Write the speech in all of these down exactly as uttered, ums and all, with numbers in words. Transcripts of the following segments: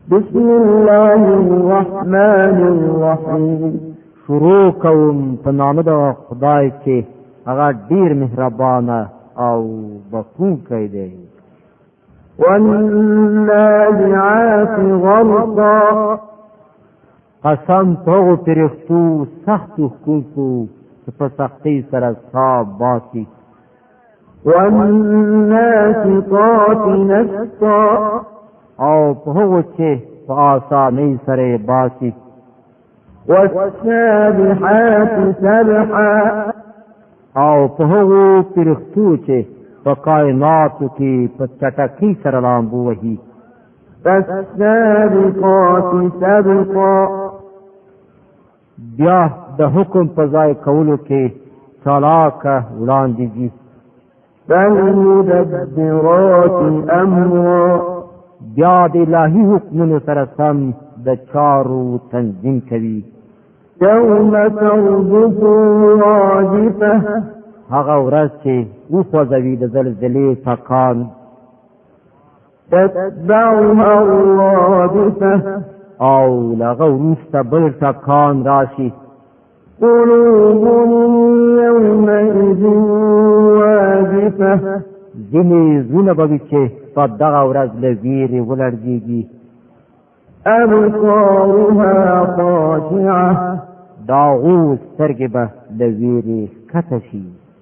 بسم الله الرحمن الرحیم. شروع کوم په نام د خدای چې هغه ډیر مهربان او بخښونکی دی. والنازعات غرقا. قسم په هغو پرښتو سختو ښکونکو چې په سختۍ سره ساه باسي. والناشطات نشطا. او په هغو چې په آسانۍ سره باسي. والسابحات سبحا. او په هغو پرښتو چې په کائناتو کې په چټکۍ سره لامبو وهي. فالسابقات سبقا. بیا د حکم په ځای کولو کې چالاکه وړاندې ځي. فالمدبرات امرا. بیا د الهي حکمونو سره سم د چارو تنظیم کوي. یوم ترجف الراجفه. هغه ورځ چې وخوځوي د زلزلې ټکان. تتبعها الرادفه. او لغه وروسته بل ټکان راشي. قلوب يومئذ واجفه. ځینې زړونه به وي چې په دغه ورځ له ویرې ولړزېږي. أبصارها خاشعة. د هغو سترګې به له ویرې ښکته شي.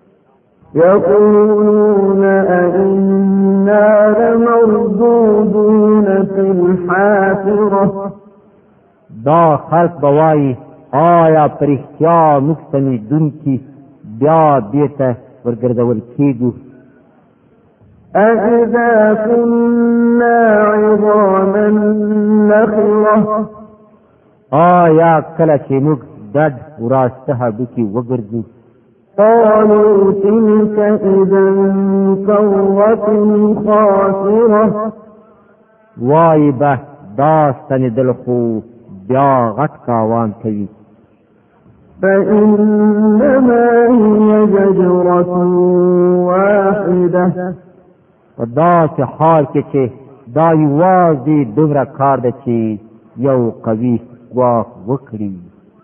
يقولون أئنا لمردودون في الحافرة. دا خلق به وایي آیا په رښتیا موږ ستنېدونکي بیا بېرته ورګرځول کېږو. أَإِذَا كُنَّا عِظَامًا نَخِرَةً. آیا کله چې موږ ډډ وراسته هډوکي وګرځو. قالوا تلك إذا كرة خاسرة. وایي به دا ستنېدل خو بیا غټ تاوان کوي. فإنما هي زجرة واحدة. په داسې حال کې چې دا یوازې دومره کار ده چې یو قوي ګواښ وکړي.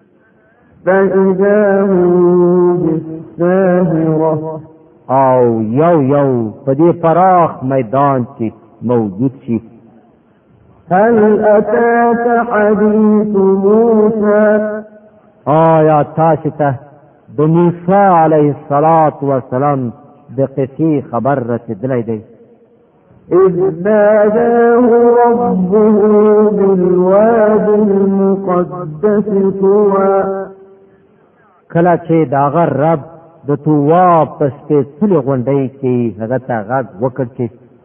فإذا هم بالساهرة. او یو یو په دې پراخ میدان کې موجود شي. هل أتاك حديث موسى. آیا تاسو ته د موسی علیه السلام د قصې خبر رسېدلی دی؟ إذ ناداه ربه بالواد المقدس طوى. کله چې د هغه رب د طوا په سپېڅلې غونډۍ کې هغه ته غږ وکړ چې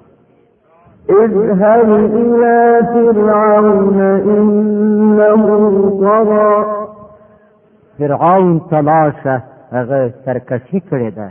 اذهب إلى فرعون إنه طغى. فرعون ته لاړشه هغه سرکشي کړې ده.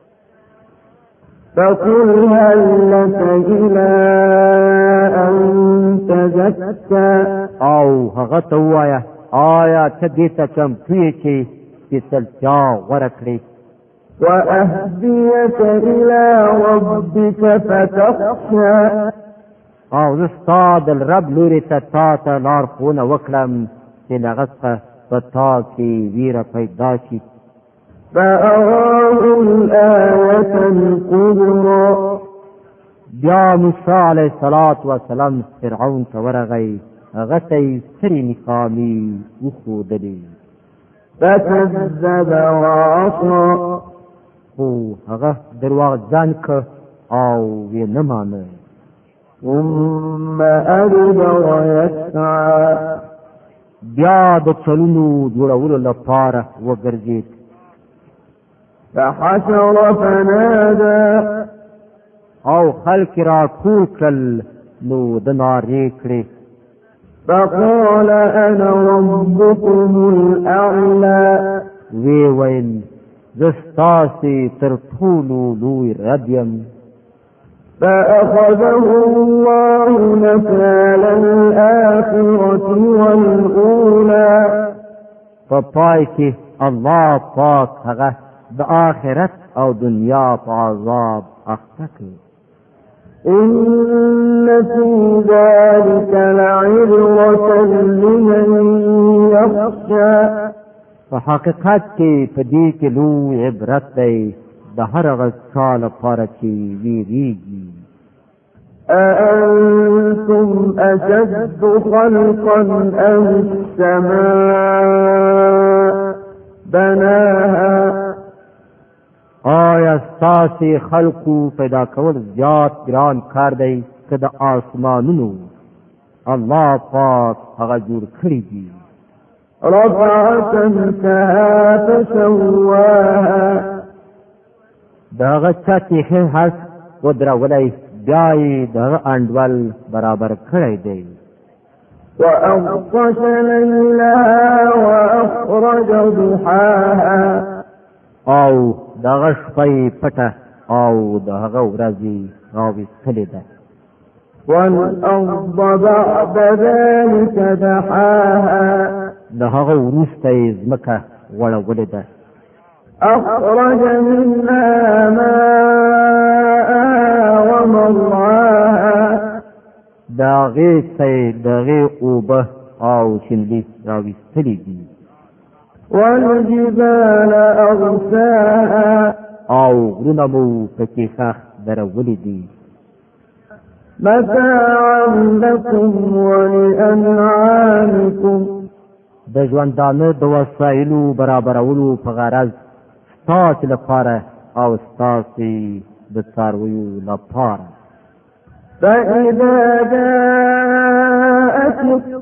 فقل هل لك إلى أن تزكى. او هغه ته ووایه آیا ته دې ته چمتو یې چې سپېڅلتیا غوره کړې. وأهديك إلى ربك فتخشى. او زه ستا د رب لوري ته تا ته لارښوونه وکړم چې له هغه څخه په تا کې ویره پیدا شي. فأراه الآية الكبرى. بیا موسی علیه السلام فرعون ته ورغی. هغه ته یې سترې نښانې وښودلې. فكذب وعصى. خو هغه درواغجن که او یې نه مانه. ثم أدبر يسعى. بیا د چلونو جوړولو لپاره وګرځېد. فحشر فنادى. او خلق را ټول کړل نو د نارې کړې. فقال أنا ربكم الأعلى. وی ویل زه ستاسې تر ټولو لوی رب یم. فأخذه الله نكال الآخرة والأولى. په پای کې الله پاک هغه د آخرت او دنیا په عذاب اخته کړ. إن في ذلك لعبرة لمن يخشى په حقیقت کې په دې کې لوی عبرت دی د هر هغه چا لپاره چې ویریږي. أأنتم أشد خلقا أم السماء بناها آیا ستاسې خلقو پیدا کول زیات ګران کار دی که د آسمانونو الله پاک هغه جوړ کړي دي؟ رفع سمكها فسواها د هغه چا چې ښه حس ودرولی بیا یې د هغه انډول برابر کړی دی. وأغطش ليلها وأخرج ضحاها او د هغه شپه پټه او د هغه ورځې راویستلې ده. والأرض بعد ذلك دحاها د هغه وروسته یې ځمکه غوړولې ده. أخرج منها ماءها ومرعاها د هغې څخه د هغې اوبه او شنلې راویستلې دي. والجبال أرساها او غرونه مو پکې ښخ درولې دي. متاعا لكم ولأنعامكم د ژوندانه د وسایلو برابرولو په غرض ستاسې لپاره او ستاسې د څارویو لپاره. فإذا جاءت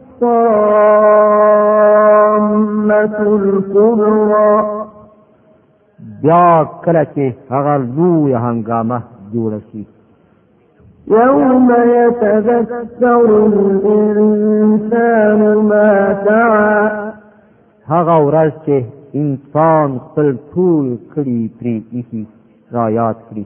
الطامة الكبرى بیا کله چې هغه لویه هنګامه جوړه شي يوم يتذكر الإنسان ما سعى هغه ورځ چې انسان خپل ټول کړي پرې ایښي را یاد کړي.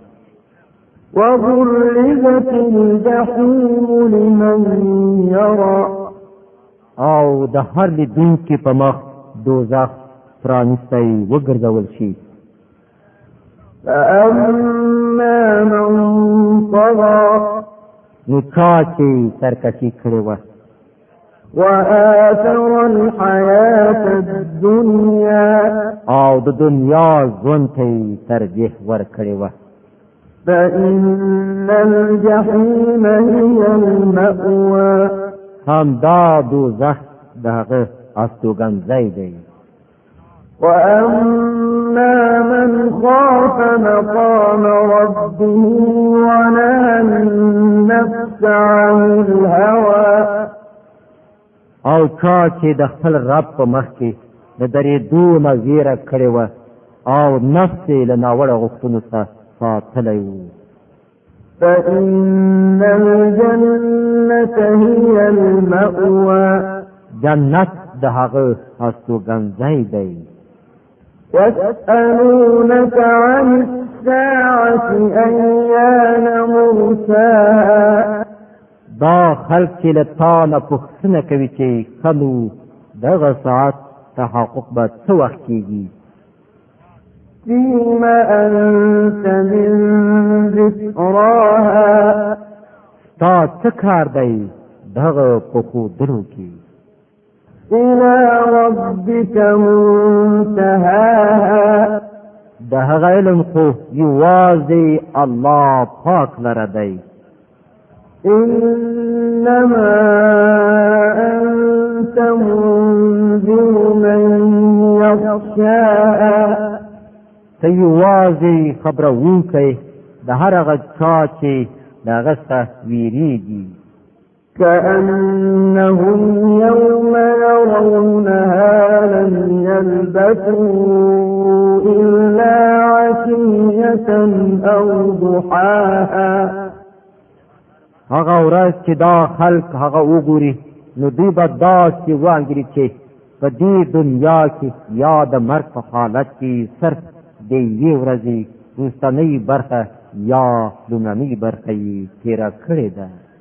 وبرزت الجحيم لمن يرى او د هر لیدونکي په مخ دوزخ پرانستی وګرځول شي. فأما من طغى نو چا چې سرکشي کړې وه وآثر الحياة الدنيا او د دنیا ژوند ته یې ترجیح ورکړې وه فإن الجحيم هي المأوى همدا دوزخ د هغه استوګنځی دی. وأما من خاف مقام ربه ونهى النفس عن الهوى او چا چې د خپل رب په مخ کې د درېدو نه ویره کړې وه او نفس یې له ناوړه غوښتنو څخه ساتلی و فإن الجنة هي المأوى جنت د هغه استوګنځی دی. يسألونك عن الساعة أيان مرساها دا خلق چې له تا نه پوښتنه کوي چې کلو دغه ساعت تحقق به څه وخت کېږي. فيما أنت من ذكراها ستا څه کار دی دغه په ښودلو کې؟ إلى ربك منتهاها د هغه علم خو یوازې الله پاک لره دی. إنما أنت منذر من يخشاها ته یوازې خبرونکی د هر هغه چا چې د هغه څخه ویریږي. كأنهم يوم يرونها لم يلبثوا إلا عشية أو ضحاها هغه ورځ چې دا خلق هغه وګوري نو دوی به داسې وانګري چې په دې دنیا کې یا د مرګ په حالت کې صرف د یوې ورځې وروستنۍ برخه یا لومړنۍ برخه یې تېره کړې ده.